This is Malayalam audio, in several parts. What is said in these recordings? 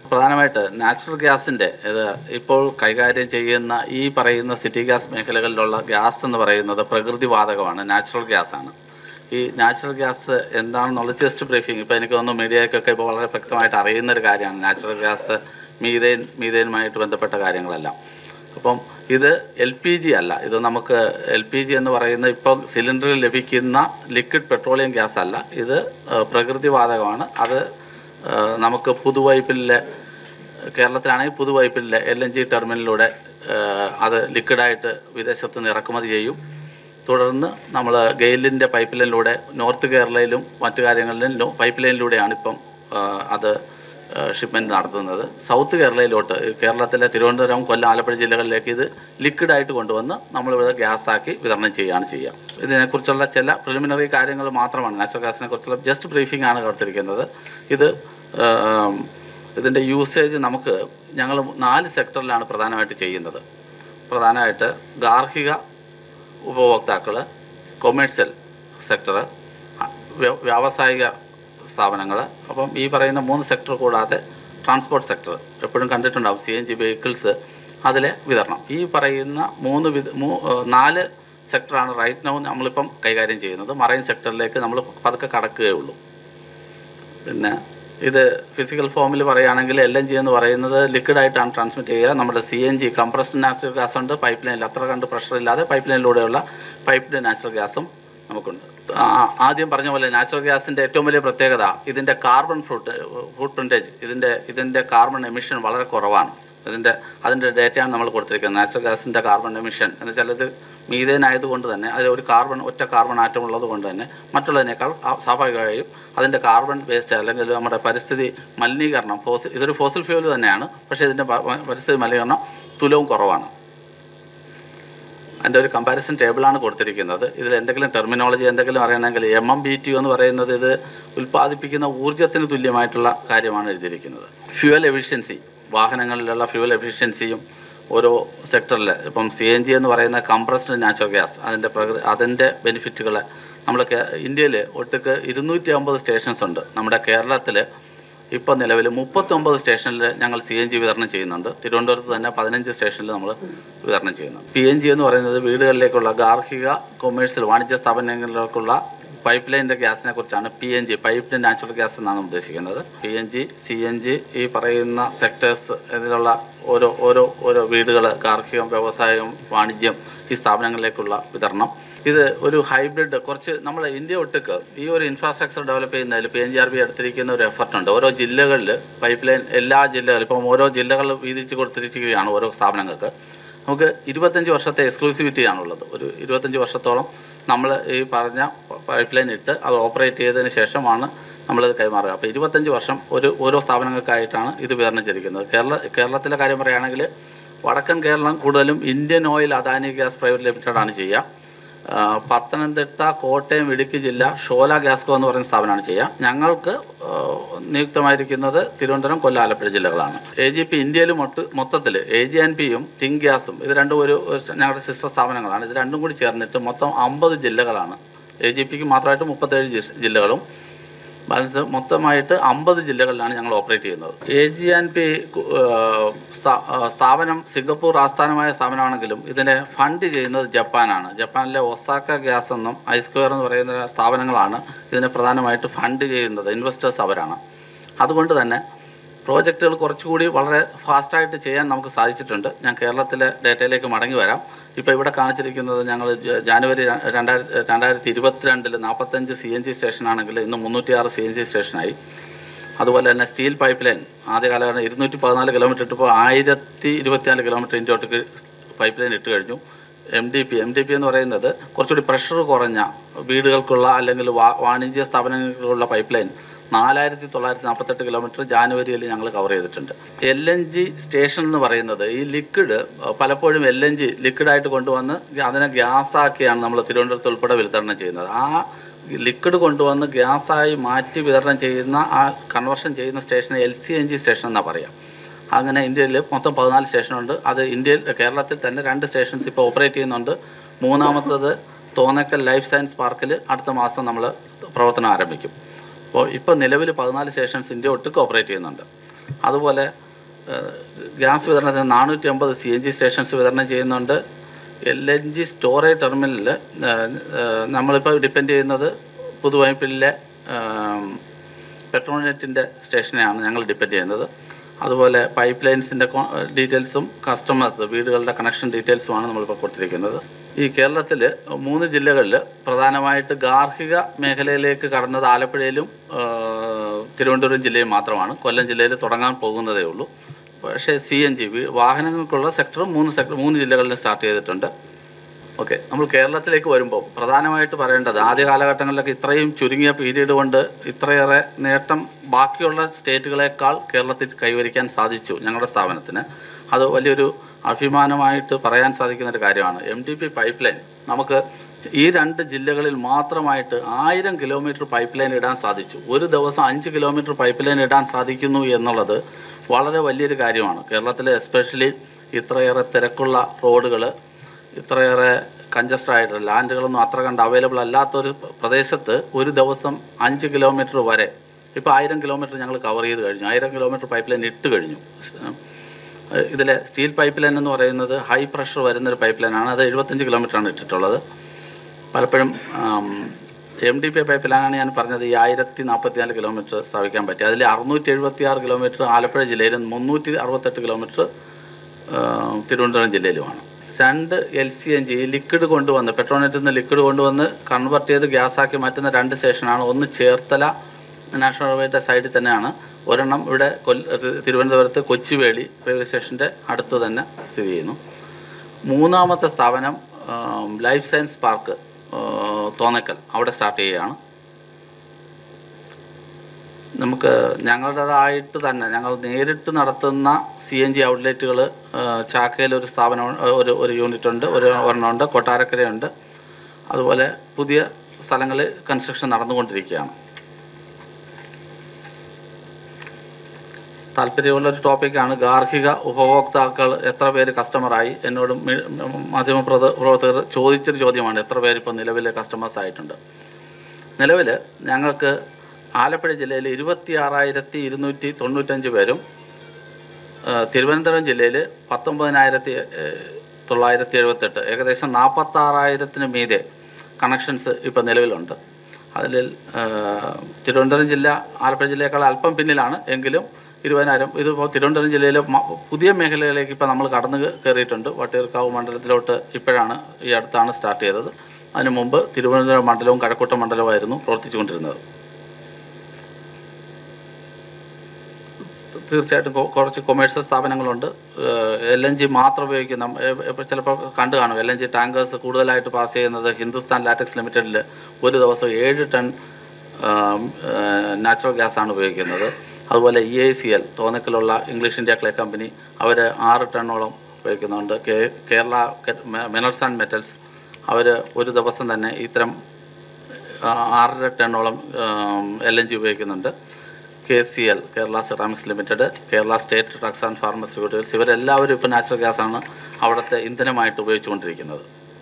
പ്രധാനമായിട്ട് നാച്ചുറൽ ഗ്യാസിൻ്റെ ഇത് ഇപ്പോൾ കൈകാര്യം ചെയ്യുന്ന ഈ പറയുന്ന സിറ്റി ഗ്യാസ് മേഖലകളിലുള്ള ഗ്യാസ് എന്ന് പറയുന്നത് പ്രകൃതിവാതകമാണ്, നാച്ചുറൽ ഗ്യാസാണ്. ഈ നാച്ചുറൽ ഗ്യാസ് എന്താണെന്നുള്ള ജസ്റ്റ് ബ്രീഫിങ് ഇപ്പോൾ എനിക്ക് തോന്നുന്നു മീഡിയക്കൊക്കെ ഇപ്പോൾ വളരെ വ്യക്തമായിട്ട് അറിയുന്നൊരു കാര്യമാണ്. നാച്ചുറൽ ഗ്യാസ് മീതേനുമായിട്ട് ബന്ധപ്പെട്ട കാര്യങ്ങളെല്ലാം. അപ്പം ഇത് LPG അല്ല, ഇത് നമുക്ക് LPG എന്ന് പറയുന്ന ഇപ്പം സിലിണ്ടറിൽ ലഭിക്കുന്ന ലിക്വിഡ് പെട്രോളിയം ഗ്യാസ് അല്ല, ഇത് പ്രകൃതിവാതകമാണ്. അത് നമുക്ക് പുതുവൈപ്പിലെ കേരളത്തിലാണെങ്കിൽ പുതുവൈപ്പിലെ LNG ടെർമിനലിലൂടെ അത് ലിക്വിഡായിട്ട് വിദേശത്ത് നിന്ന് ഇറക്കുമതി ചെയ്യും. തുടർന്ന് നമ്മൾ ഗെയിലിൻ്റെ പൈപ്പ് ലൈനിലൂടെ നോർത്ത് കേരളയിലും മറ്റു കാര്യങ്ങളിലും പൈപ്പ് ലൈനിലൂടെയാണ് ഇപ്പം അത് ഷിപ്മെൻറ്റ് നടത്തുന്നത്. സൗത്ത് കേരളയിലോട്ട് കേരളത്തിലെ തിരുവനന്തപുരം, കൊല്ലം, ആലപ്പുഴ ജില്ലകളിലേക്ക് ഇത് ലിക്വിഡായിട്ട് കൊണ്ടുവന്ന് നമ്മളിവിടെ ഗ്യാസാക്കി വിതരണം ചെയ്യുക. ഇതിനെക്കുറിച്ചുള്ള ചില പ്രിലിമിനറി കാര്യങ്ങൾ മാത്രമാണ്, നാച്ചുറൽ ഗ്യാസിനെ കുറിച്ചുള്ള ജസ്റ്റ് ബ്രീഫിംഗ് ആണ് കൊടുത്തിരിക്കുന്നത്. ഇതിൻ്റെ യൂസേജ് ഞങ്ങൾ 4 സെക്ടറിലാണ് പ്രധാനമായിട്ട് ചെയ്യുന്നത്. പ്രധാനമായിട്ട് ഗാർഹിക ഉപഭോക്താക്കൾ, കൊമേഴ്സ്യൽ സെക്ടർ, വ്യാവസായിക സ്ഥാപനങ്ങൾ. അപ്പം ഈ പറയുന്ന 3 സെക്ടർ കൂടാതെ ട്രാൻസ്പോർട്ട് സെക്ടർ എപ്പോഴും കണ്ടിട്ടുണ്ടാവും, CNG വെഹിക്കിൾസ്, അതിലെ വിതരണം. ഈ പറയുന്ന 4 സെക്ടറാണ് റൈറ്റ് നൗ നമ്മളിപ്പം കൈകാര്യം ചെയ്യുന്നത്. മറൈൻ സെക്ടറിലേക്ക് നമ്മൾ പതുക്കെ കടക്കുകയുള്ളൂ. പിന്നെ ഇത് ഫിസിക്കൽ ഫോമിൽ പറയുകയാണെങ്കിൽ LNG എന്ന് പറയുന്നത് ലിക്വിഡായിട്ടാണ് ട്രാൻസ്മിറ്റ് ചെയ്യുക. നമ്മുടെ CNG കംപ്രസ്ഡ് നാച്ചുറൽ ഗ്യാസ് ഉണ്ട്, പൈപ്പ് ലൈനിൽ അത്ര കണ്ട് പ്രഷറില്ലാതെ പൈപ്പ് ലൈനിലൂടെയുള്ള പൈപ്പ്ഡ് നാച്ചുറൽ ഗ്യാസും നമുക്കുണ്ട്. ആദ്യം പറഞ്ഞ പോലെ നാച്ചുറൽ ഗ്യാസിൻ്റെ ഏറ്റവും വലിയ പ്രത്യേകത ഇതിൻ്റെ കാർബൺ ഫുട് പ്രിൻറ്റേജ്, ഇതിൻ്റെ കാർബൺ എമിഷൻ വളരെ കുറവാണ്. അതിൻ്റെ ഡേറ്റയാണ് നമ്മൾ കൊടുത്തിരിക്കുന്നത്. നാച്ചുറൽ ഗ്യാസിൻ്റെ കാർബൺ എമിഷൻ എന്ന് വെച്ചാൽ ഇത് മീഥേൻ ആയതുകൊണ്ട് തന്നെ അതിൽ ഒറ്റ കാർബൺ ആറ്റം ഉള്ളത് കൊണ്ട് തന്നെ മറ്റുള്ളതിനേക്കാൾ സ്വാഭാവികമായും അതിൻ്റെ കാർബൺ വേസ്റ്റ് അല്ലെങ്കിൽ നമ്മുടെ പരിസ്ഥിതി മലിനീകരണം ഇതൊരു ഫോസിൽ ഫ്യൂവൽ തന്നെയാണ്, പക്ഷേ ഇതിൻ്റെ പരിസ്ഥിതി മലിനീകരണം തുലവും കുറവാണ്. അതിൻ്റെ ഒരു കമ്പാരിസൺ ടേബിളാണ് കൊടുത്തിരിക്കുന്നത്. ഇതിൽ എന്തെങ്കിലും ടെർമിനോളജി എന്തെങ്കിലും അറിയണമെങ്കിൽ MMBTU എന്ന് പറയുന്നത് ഇത് ഉൽപ്പാദിപ്പിക്കുന്ന ഊർജ്ജത്തിന് തുല്യമായിട്ടുള്ള കാര്യമാണ് എഴുതിയിരിക്കുന്നത്. ഫ്യൂവൽ എഫിഷ്യൻസി, വാഹനങ്ങളിലുള്ള ഫ്യൂവൽ എഫിഷ്യൻസിയും ഓരോ സെക്ടറിൽ ഇപ്പം CNG എന്ന് പറയുന്ന കംപ്രസ്ഡ് നാച്ചുറൽ ഗ്യാസ് അതിൻ്റെ ബെനിഫിറ്റുകൾ ഇന്ത്യയിൽ ഒട്ടുക്ക് 250 സ്റ്റേഷൻസ് ഉണ്ട്. നമ്മുടെ കേരളത്തിൽ ഇപ്പോൾ നിലവിൽ 39 സ്റ്റേഷനിൽ ഞങ്ങൾ CNG വിതരണം ചെയ്യുന്നുണ്ട്. തിരുവനന്തപുരത്ത് തന്നെ 15 സ്റ്റേഷനിൽ നമ്മൾ വിതരണം ചെയ്യുന്നുണ്ട്. PNG എന്ന് പറയുന്നത് വീടുകളിലേക്കുള്ള ഗാർഹിക, കൊമേഴ്സ്യൽ, വാണിജ്യ സ്ഥാപനങ്ങളിലേക്കുള്ള പൈപ്പ് ലൈനിൻ്റെ ഗ്യാസിനെ കുറിച്ചാണ് PNG, പൈപ്പ്ഡ് നാച്ചുറൽ ഗ്യാസ് എന്നാണ് ഉദ്ദേശിക്കുന്നത്. PNG, CNG ഈ പറയുന്ന സെക്ടേഴ്സ് ഇതിലുള്ള ഓരോ വീടുകൾ, ഗാർഹികം, വ്യവസായം, വാണിജ്യം ഈ സ്ഥാപനങ്ങളിലേക്കുള്ള വിതരണം. ഇത് ഒരു ഹൈബ്രിഡ് നമ്മൾ ഇന്ത്യ ഒട്ടുക്ക് ഈ ഒരു ഇൻഫ്രാസ്ട്രക്ചർ ഡെവലപ്പ് ചെയ്യുന്നതിൽ PNGRB എടുത്തിരിക്കുന്ന ഒരു എഫർട്ടുണ്ട്. ഓരോ ജില്ലകളിൽ പൈപ്പ് ലൈൻ എല്ലാ ജില്ലകളും ഇപ്പം ഓരോ ജില്ലകൾ വീതിച്ച് കൊടുത്തിരിക്കുകയാണ് ഓരോ സ്ഥാപനങ്ങൾക്ക്. നമുക്ക് 25 വർഷത്തെ എക്സ്ക്ലൂസിവിറ്റിയാണുള്ളത്. ഒരു 25 വർഷത്തോളം നമ്മൾ ഈ പറഞ്ഞ പൈപ്പ് ലൈൻ ഇട്ട് അത് ഓപ്പറേറ്റ് ചെയ്തതിന് ശേഷമാണ് നമ്മളത് കൈമാറുക. അപ്പോൾ 25 വർഷം ഓരോ സ്ഥാപനങ്ങൾക്കായിട്ടാണ് ഇത് വിതരണം ചെയ്തിരിക്കുന്നത്. കേരളത്തിലെ കാര്യം പറയുകയാണെങ്കിൽ വടക്കൻ കേരളം കൂടുതലും Indian oil Adani gas private ലിമിറ്റഡാണ് ചെയ്യുക. പത്തനംതിട്ട, കോട്ടയം, ഇടുക്കി ജില്ല ഷോല ഗ്യാസ്കോ എന്ന് പറയുന്ന സ്ഥാപനമാണ് ചെയ്യുക. ഞങ്ങൾക്ക് നിയുക്തമായിരിക്കുന്നത് തിരുവനന്തപുരം, കൊല്ലം, ആലപ്പുഴ ജില്ലകളാണ്. AGP ഇന്ത്യയിൽ മൊത്തത്തിൽ AG&Pയും തിങ്ക് ഗ്യാസും ഇത് രണ്ടും ഞങ്ങളുടെ സിസ്റ്റർ സ്ഥാപനങ്ങളാണ്. ഇത് രണ്ടും കൂടി ചേർന്നിട്ട് മൊത്തം 50 ജില്ലകളാണ്. AGPക്ക് മാത്രമായിട്ട് 37 ജില്ലകളും ബാലൻസ് മൊത്തമായിട്ട് 50 ജില്ലകളിലാണ് ഞങ്ങൾ ഓപ്പറേറ്റ് ചെയ്യുന്നത്. AG&P സ്ഥാപനം സിംഗപ്പൂർ ആസ്ഥാനമായ സ്ഥാപനമാണെങ്കിലും ഇതിനെ ഫണ്ട് ചെയ്യുന്നത് ജപ്പാനാണ്. ജപ്പാനിലെ ഒസാക്ക ഗ്യാസ് എന്നും ഐസ്ക്വയർ എന്ന് പറയുന്ന സ്ഥാപനങ്ങളാണ് ഇതിനെ പ്രധാനമായിട്ട് ഫണ്ട് ചെയ്യുന്നത്. ഇൻവെസ്റ്റേഴ്സ് അവരാണ്. അതുകൊണ്ട് തന്നെ പ്രോജക്റ്റുകൾ കുറച്ചുകൂടി വളരെ ഫാസ്റ്റായിട്ട് ചെയ്യാൻ നമുക്ക് സാധിച്ചിട്ടുണ്ട്. ഞാൻ കേരളത്തിലെ ഡേറ്റയിലേക്ക് മടങ്ങി വരാം. ഇപ്പോൾ ഇവിടെ കാണിച്ചിരിക്കുന്നത് ഞങ്ങൾ ജാനുവരി 2022 45 CNG സ്റ്റേഷനാണെങ്കിൽ ഇന്ന് 306 CNG സ്റ്റേഷനായി. അതുപോലെ തന്നെ സ്റ്റീൽ പൈപ്പ് ലൈൻ ആദ്യകാലം 214 കിലോമീറ്റർ ഇട്ടിപ്പോൾ 1024 കിലോമീറ്റർ ഇൻറ്റോട്ടേക്ക് പൈപ്പ് ലൈൻ ഇട്ട് കഴിഞ്ഞു. MDP എന്ന് പറയുന്നത് കുറച്ചുകൂടി പ്രഷർ കുറഞ്ഞ വീടുകൾക്കുള്ള അല്ലെങ്കിൽ വാണിജ്യ സ്ഥാപനങ്ങൾക്കുള്ള പൈപ്പ് ലൈൻ 4948 കിലോമീറ്റർ ജാനുവരിയിൽ ഞങ്ങൾ കവർ ചെയ്തിട്ടുണ്ട്. LNG സ്റ്റേഷൻ എന്ന് പറയുന്നത് ഈ ലിക്വിഡ് പലപ്പോഴും LNG ലിക്വിഡായിട്ട് കൊണ്ടുവന്ന് അതിനെ ഗ്യാസാക്കിയാണ് നമ്മൾ തിരുവനന്തപുരത്ത് ഉൾപ്പെടെ വിതരണം ചെയ്യുന്നത്. ആ ലിക്വിഡ് കൊണ്ടുവന്ന് ഗ്യാസായി മാറ്റി വിതരണം ചെയ്യുന്ന ആ കൺവേർഷൻ ചെയ്യുന്ന സ്റ്റേഷനെ LCNG സ്റ്റേഷൻ എന്നാണ് പറയുക. അങ്ങനെ ഇന്ത്യയിൽ മൊത്തം 14 സ്റ്റേഷനുണ്ട്. അത് കേരളത്തിൽ തന്നെ 2 സ്റ്റേഷൻസ് ഇപ്പോൾ ഓപ്പറേറ്റ് ചെയ്യുന്നുണ്ട്. മൂന്നാമത്തത് തോന്നക്കൽ ലൈഫ് സയൻസ് പാർക്കിൽ അടുത്ത മാസം നമ്മൾ പ്രവർത്തനം ആരംഭിക്കും. ഇപ്പോൾ നിലവിൽ 14 സ്റ്റേഷൻസ് ഇന്ത്യ ഒട്ടുക്ക് ഓപ്പറേറ്റ് ചെയ്യുന്നുണ്ട്. അതുപോലെ ഗ്യാസ് വിതരണത്തിന് 450 CNG സ്റ്റേഷൻസ് വിതരണം ചെയ്യുന്നുണ്ട്. LNG സ്റ്റോറേജ് ടെർമിനലിൽ നമ്മളിപ്പോൾ ഡിപ്പെൻഡ് ചെയ്യുന്നത് പുതുവൈപ്പിലെ പെട്രോനെറ്റിൻ്റെ സ്റ്റേഷനെയാണ് ഞങ്ങൾ ഡിപ്പെൻഡ് ചെയ്യുന്നത്. അതുപോലെ പൈപ്പ് ലൈൻസിൻ്റെ ഡീറ്റെയിൽസും കസ്റ്റമേഴ്സ് വീടുകളുടെ കണക്ഷൻ ഡീറ്റെയിൽസുമാണ് നമ്മളിപ്പോൾ കൊടുത്തിരിക്കുന്നത്. ഈ കേരളത്തിൽ 3 ജില്ലകളിൽ പ്രധാനമായിട്ട് ഗാർഹിക മേഖലയിലേക്ക് കടന്നത് ആലപ്പുഴയിലും തിരുവനന്തപുരം ജില്ലയും മാത്രമാണ്. കൊല്ലം ജില്ലയിൽ തുടങ്ങാൻ പോകുന്നതേ ഉള്ളൂ. പക്ഷേ CNG വാഹനങ്ങൾക്കുള്ള സെക്ടറും 3 ജില്ലകളിലും സ്റ്റാർട്ട് ചെയ്തിട്ടുണ്ട്. ഓക്കെ, നമ്മൾ കേരളത്തിലേക്ക് വരുമ്പോൾ പ്രധാനമായിട്ട് പറയേണ്ടത് ആദ്യ കാലഘട്ടങ്ങളിലൊക്കെ ഇത്രയും ചുരുങ്ങിയ പീരീഡ് കൊണ്ട് ഇത്രയേറെ നേട്ടം ബാക്കിയുള്ള സ്റ്റേറ്റുകളെക്കാൾ കേരളത്തിൽ കൈവരിക്കാൻ സാധിച്ചു ഞങ്ങളുടെ സ്ഥാപനത്തിന്. അത് വലിയൊരു അഭിമാനമായിട്ട് പറയാൻ സാധിക്കുന്നൊരു കാര്യമാണ്. MDP പൈപ്പ് ലൈൻ നമുക്ക് ഈ 2 ജില്ലകളിൽ മാത്രമായിട്ട് 1000 കിലോമീറ്റർ പൈപ്പ് ലൈൻ ഇടാൻ സാധിച്ചു. ഒരു ദിവസം 5 കിലോമീറ്റർ പൈപ്പ് ലൈൻ ഇടാൻ സാധിക്കുന്നു എന്നുള്ളത് വളരെ വലിയൊരു കാര്യമാണ്. കേരളത്തിലെ എസ്പെഷ്യലി ഇത്രയേറെ തിരക്കുള്ള റോഡുകൾ, ഇത്രയേറെ കൺജസ്റ്റഡ് ആയിട്ട് ലാൻഡുകളൊന്നും അത്ര കണ്ട് അവൈലബിൾ അല്ലാത്തൊരു പ്രദേശത്ത് ഒരു ദിവസം 5 കിലോമീറ്റർ വരെ, ഇപ്പോൾ 1000 കിലോമീറ്റർ ഞങ്ങൾ കവർ ചെയ്ത് കഴിഞ്ഞു. 1000 കിലോമീറ്റർ പൈപ്പ് ലൈൻ ഇട്ട് കഴിഞ്ഞു. ഇതിലെ സ്റ്റീൽ പൈപ്പ് ലൈൻ എന്ന് പറയുന്നത് ഹൈ പ്രഷർ വരുന്നൊരു പൈപ്പ് ലൈനാണ്. അത് 75 കിലോമീറ്ററാണ് ഇട്ടിട്ടുള്ളത്. പലപ്പോഴും MDP പൈപ്പ് ലൈനാണ് ഞാൻ പറഞ്ഞത് ഈ 1044 കിലോമീറ്റർ സ്ഥാപിക്കാൻ പറ്റി. അതിൽ 676 കിലോമീറ്റർ ആലപ്പുഴ ജില്ലയിലും 368 കിലോമീറ്റർ തിരുവനന്തപുരം ജില്ലയിലുമാണ്. 2 LCNG ലിക്വിഡ് കൊണ്ടുവന്ന് പെട്രോനെറ്റിൽ നിന്ന് ലിക്വിഡ് കൊണ്ടുവന്ന് കൺവെർട്ട് ചെയ്ത് ഗ്യാസാക്കി മാറ്റുന്ന 2 സ്റ്റേഷനാണ്. ഒന്ന് ചേർത്തല നാഷണൽ ഹൈവേയുടെ സൈഡിൽ തന്നെയാണ്. ഒരെണ്ണം ഇവിടെ തിരുവനന്തപുരത്ത് കൊച്ചുവേളി റെയിൽവേ സ്റ്റേഷൻ്റെ അടുത്ത് തന്നെ സ്ഥിതി ചെയ്യുന്നു. 3ാമത്തെ സ്ഥാപനം ലൈഫ് സയൻസ് പാർക്ക് തോന്നക്കൽ, അവിടെ സ്റ്റാർട്ട് ചെയ്യുകയാണ്. നമുക്ക് ഞങ്ങളുടേതായിട്ട് തന്നെ ഞങ്ങൾ നേരിട്ട് നടത്തുന്ന CNG ഔട്ട്ലെറ്റുകൾ ചാക്കയിൽ ഒരു സ്ഥാപനം, ഒരു യൂണിറ്റ് ഉണ്ട്, ഒരെണ്ണമുണ്ട്, കൊട്ടാരക്കരയുണ്ട്. അതുപോലെ പുതിയ സ്ഥലങ്ങളിൽ കൺസ്ട്രക്ഷൻ നടന്നുകൊണ്ടിരിക്കുകയാണ്. താല്പര്യമുള്ളൊരു ടോപ്പിക്കാണ് ഗാർഹിക ഉപഭോക്താക്കൾ എത്ര പേര് കസ്റ്റമറായി. എന്നോടും മാധ്യമപ്രവർത്തകർ ചോദിച്ചൊരു ചോദ്യമാണ്, എത്ര പേര് ഇപ്പോൾ നിലവിലെ കസ്റ്റമേഴ്സ് ആയിട്ടുണ്ട്. നിലവിൽ ഞങ്ങൾക്ക് ആലപ്പുഴ ജില്ലയിൽ 26,295 പേരും തിരുവനന്തപുരം ജില്ലയിൽ 19,978, ഏകദേശം 46,000 മീതെ കണക്ഷൻസ് ഇപ്പോൾ നിലവിലുണ്ട്. അതിൽ തിരുവനന്തപുരം ജില്ല ആലപ്പുഴ ജില്ലയേക്കാൾ അല്പം പിന്നിലാണ്. എങ്കിലും 20,000 ഇതിപ്പോൾ തിരുവനന്തപുരം ജില്ലയിലെ പുതിയ മേഖലയിലേക്ക് ഇപ്പോൾ നമ്മൾ കടന്നു കയറിയിട്ടുണ്ട്. വട്ടിയൂർക്കാവ് മണ്ഡലത്തിലോട്ട് ഇപ്പോഴാണ് ഈ അടുത്താണ് സ്റ്റാർട്ട് ചെയ്തത്. അതിനു മുമ്പ് തിരുവനന്തപുരം മണ്ഡലവും കഴക്കൂട്ടം മണ്ഡലവുമായിരുന്നു പ്രവർത്തിച്ചുകൊണ്ടിരുന്നത്. തീർച്ചയായിട്ടും കുറച്ച് കൊമേഴ്സ്യൽ സ്ഥാപനങ്ങളുണ്ട്. LNG മാത്രം ഉപയോഗിക്കുന്ന, ചിലപ്പോൾ കണ്ടു കാണും, LNG ടാങ്കേഴ്സ് കൂടുതലായിട്ട് പാസ് ചെയ്യുന്നത് ഹിന്ദുസ്ഥാൻ ലാറ്റക്സ് ലിമിറ്റഡിൽ ഒരു ദിവസം 7 ടൺ നാച്ചുറൽ ഗ്യാസാണ് ഉപയോഗിക്കുന്നത്. അതുപോലെ EICL തോന്നക്കലുള്ള ഇംഗ്ലീഷ് ഇന്ത്യ ക്ലേ കമ്പനി, അവർ 6 ടണ്ണോളം ഉപയോഗിക്കുന്നുണ്ട്. കേരള മിനറൽസ് ആൻഡ് മെറ്റൽസ്, അവർ ഒരു ദിവസം തന്നെ ഇത്തരം 6.5 ടണ്ണോളം LNG ഉപയോഗിക്കുന്നുണ്ട്. KCL Kerala ceramics limited, Kerala state drugs and pharmaceuticals, ഇവരെല്ലാവരും ഇപ്പോൾ നാച്ചുറൽ ഗ്യാസാണ് അവിടുത്തെ ഇന്ധനമായിട്ട് ഉപയോഗിച്ചുകൊണ്ടിരിക്കുന്നത്.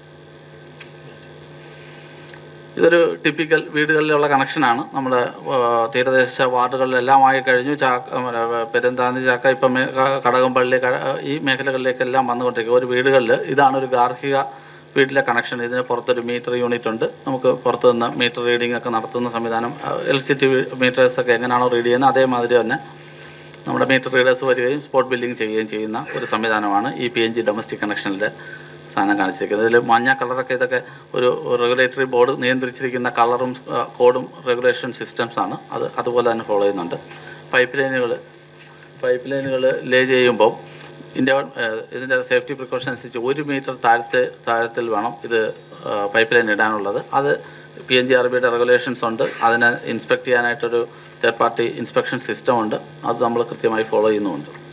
ഇതൊരു ടിപ്പിക്കൽ വീടുകളിലുള്ള കണക്ഷനാണ്. നമ്മുടെ തീരദേശ വാർഡുകളിലെല്ലാമായി കഴിഞ്ഞു. പെരുന്താന്തി, ചാക്ക, ഇപ്പം കടകംപള്ളി, ഈ മേഖലകളിലേക്കെല്ലാം വന്നുകൊണ്ടിരിക്കുക. ഒരു വീടുകളിൽ ഇതാണ് ഒരു ഗാർഹിക വീട്ടിലെ കണക്ഷൻ. ഇതിന് പുറത്തൊരു മീറ്റർ യൂണിറ്റ് ഉണ്ട്. നമുക്ക് പുറത്തു നിന്ന് മീറ്റർ റീഡിംഗ് ഒക്കെ നടത്തുന്ന സംവിധാനം, LCT മീറ്റേഴ്സൊക്കെ എങ്ങനെയാണോ റീഡ് ചെയ്യുന്നത് അതേമാതിരി തന്നെ നമ്മുടെ മീറ്റർ റീഡേഴ്സ് വരികയും സ്പോട്ട് ബില്ലിംഗ് ചെയ്യുകയും ചെയ്യുന്ന ഒരു സംവിധാനമാണ് ഈ PNG ഡൊമസ്റ്റിക് കണക്ഷനിലെ സാധനം കാണിച്ചിരിക്കുന്നത്. ഇതിൽ മഞ്ഞ കളറൊക്കെ ഇതൊക്കെ ഒരു റെഗുലേറ്ററി ബോർഡ് നിയന്ത്രിച്ചിരിക്കുന്ന കളറും കോഡും റെഗുലേഷൻ സിസ്റ്റംസാണ്. അതുപോലെ തന്നെ ഫോളോ ചെയ്യുന്നുണ്ട്. പൈപ്പ് ലൈനുകൾ ലേ ചെയ്യുമ്പോൾ ഇതിൻ്റെ സേഫ്റ്റി പ്രിക്കോഷൻ അനുസരിച്ച് 1 മീറ്റർ താഴത്തിൽ വേണം ഇത് പൈപ്പ് ലൈൻ ഇടാനുള്ളത്. അത് PNGRBയുടെ റെഗുലേഷൻസ് ഉണ്ട്. അതിനെ ഇൻസ്പെക്ട് ചെയ്യാനായിട്ടൊരു തേർഡ് പാർട്ടി ഇൻസ്പെക്ഷൻ സിസ്റ്റം ഉണ്ട്. അത് നമ്മൾ കൃത്യമായി ഫോളോ ചെയ്യുന്നുമുണ്ട്.